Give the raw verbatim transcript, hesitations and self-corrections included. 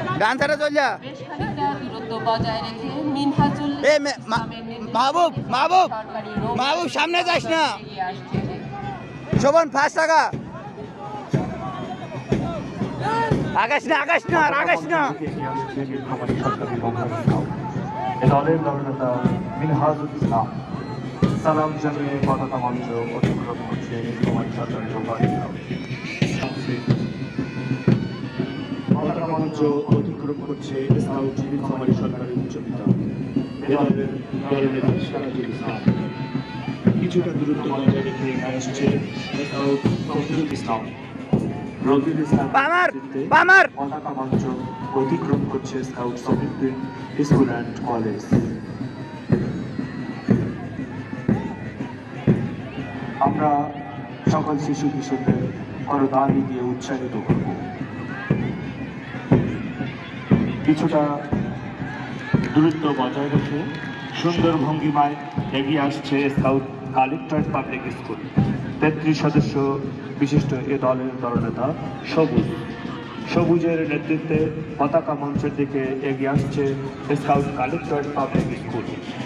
গান ছাড়া চল যা বেশ খানিকটা দূরত্ব বজায় রেখে মিনহাজুল এ মাহবুব মাহবুব মাহবুব সামনে যাস না শোভন ফার্স্ট আগা আকাশ না আকাশ না আকাশ না দলের দলনেতা মিনহাজুল ইসলাম সালাম জানিয়ে পতাকা মঞ্চ অতিক্রম করছে কুমারী সরকারি পতাকা মঞ্চ অতিক্রম করছে স্কাউট কুমারী সরকারি উচ্চ বিদ্যালয় ইসলাম কিছুটা দূরত্ব বজায় রেখে আসছে স্কাউট ফখরুল ইসলাম রবিউল ইসলাম পতাকা মঞ্চ অতিক্রম করছে scout Safiuddin school and college. আমরা সকল শিশু কিশোরদের করতালি দিয়ে উৎসাহিত করব। কিছুটা দূরত্ব বজায় রেখে সুন্দর ভঙ্গিমায় এগিয়ে আসছে স্কাউট কালেক্টরেট পাবলিক স্কুল। তেত্রিশ সদস্য বিশিষ্ট এ দলের দলনেতা সবুজ সবুজের নেতৃত্বে পতাকা মঞ্চের দিকে এগিয়ে আসছে স্কাউট কালেক্টরেট পাবলিক স্কুল।